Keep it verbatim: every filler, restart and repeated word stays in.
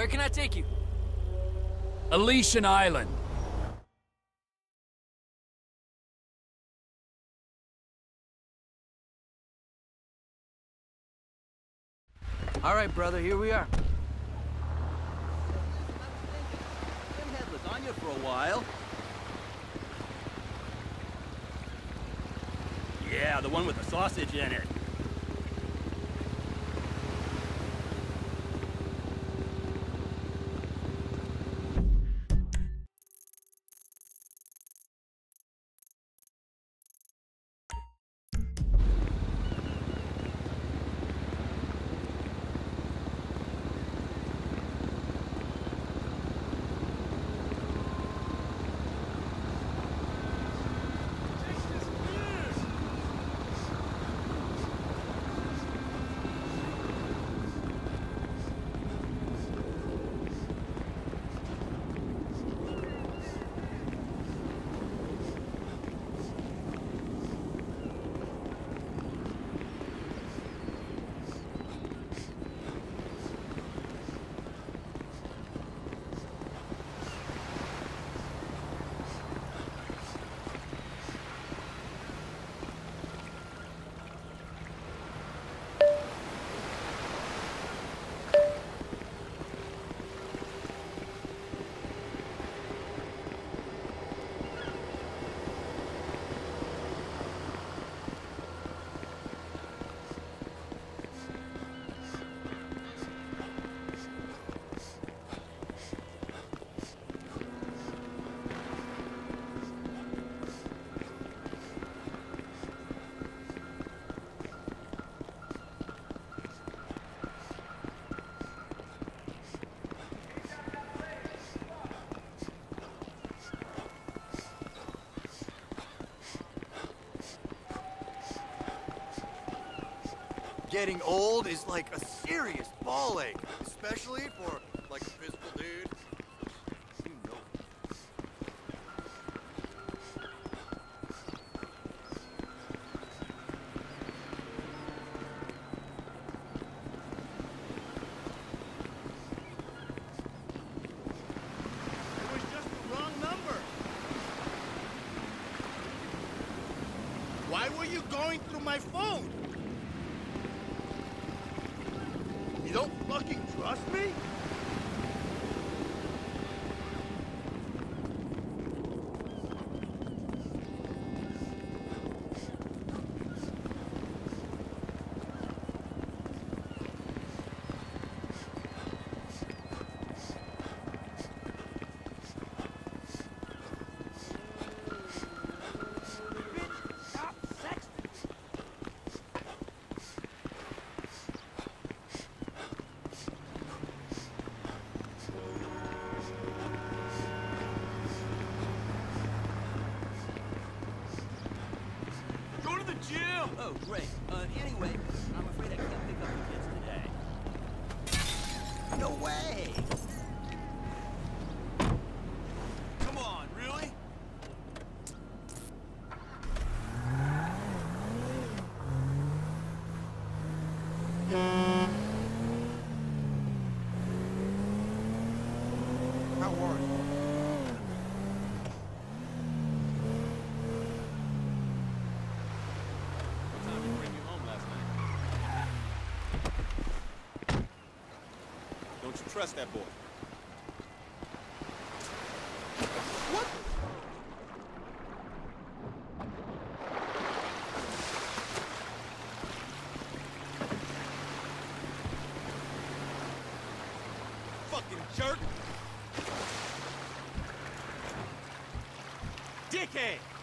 Where can I take you? Elysian Island. All right, brother, here we are. Been had lasagna for a while. Yeah, the one with the sausage in it. Getting old is like a serious ball ache, especially for like a physical dude. You know. It was just the wrong number. Why were you going through my phone? You don't fucking trust me? Oh, great. Uh, anyway, I'm afraid I can't pick up the kids today. No way! Come on, really? How are you? Don't you trust that boy? What? Fucking jerk! Dickhead!